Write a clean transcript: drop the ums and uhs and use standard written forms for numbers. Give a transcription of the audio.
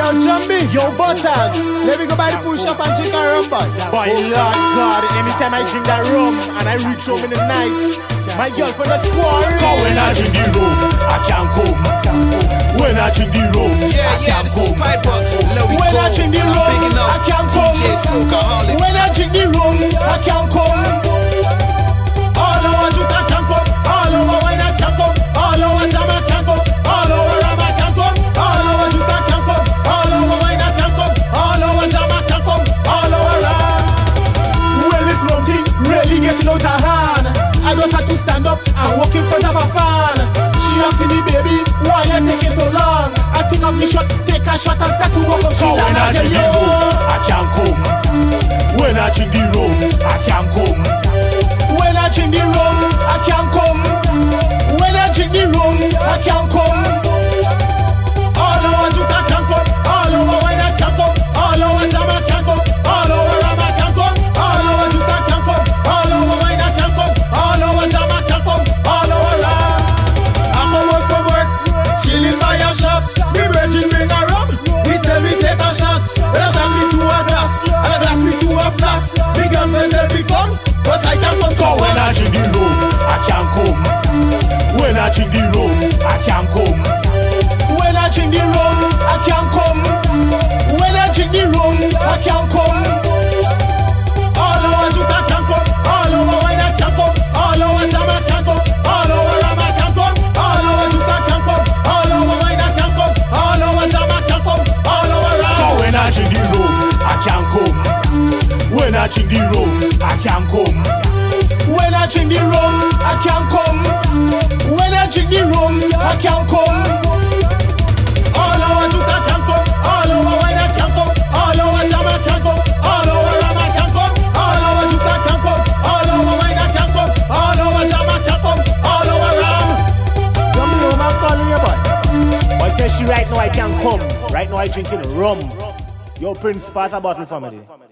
Yo, Jumbie. Yo, Butters. Let me go buy the push up and drink a rum, boy. Boy, Lord God, anytime I drink that rum and I reach home in the night, my girlfriend is quarrel. Cause when I drink the rum, I can't come. When I drink the rum, I can't this is come. Piper. Let we When go. I drink the I'm rum, picking up I can't come. DJ Soulcaholic. When I drink the rum, I can't come. All over Juka can't come. All over Wine can't come. All over Jama can't come. All over Rama can't come. All over Juka can't come. All over Wine can't come. All over Jama can't come. All over Rama. Well, this rum thing really getting out of hand. I just had to stand up and walk in front of a fan. She asked me, baby, why you taking so long? I took off my shot, take a shot and start to walk up. She Cause when I like, drink the rum, I can't come. When I drink the rum, I can't come. when I drink the rum, I can't come. When I drink the rum, I can't come. All over Juka can't come. All over Wine can't come. All over Jama can't come. All over Rama can't come. All over Juka can't come. All over Wine can't come. All over Jama can't come. All over Rama. I come out from work, chilling by your shop. Me virgin bring a rum. Me tell me take a shot. But I shot me to a glass, and a glass me to a flask. Me girlfriend tell me come, but I can't come. So when I drink the rum, I can't come. When I drink the rum, I can't come. When I drink the rum, I can't come. When I drink the rum, I can't come. All over Juka can't come. All over Wine can't come. All over Jama can't come. All over Rama can't come. All over Juka can't come. All over Wine can't come. All over Jama can't come. All over So Rama. when I drink the rum, I can't come. When I drink the rum, I can't come. When I drink the rum, I can't come. When I drink the rum, I can't come. All over Juka can't come. All over Wine can't come. All over Jama can't come. All over Rama can't come. All over Juka can't come. All over Wine can't come. All over Jama can't come. All over Rama. Jumbie, I'm calling you, boy. Boy, tell she right now I can't come. Right now I drinking rum. Yo, Prince, pass a bottle for me.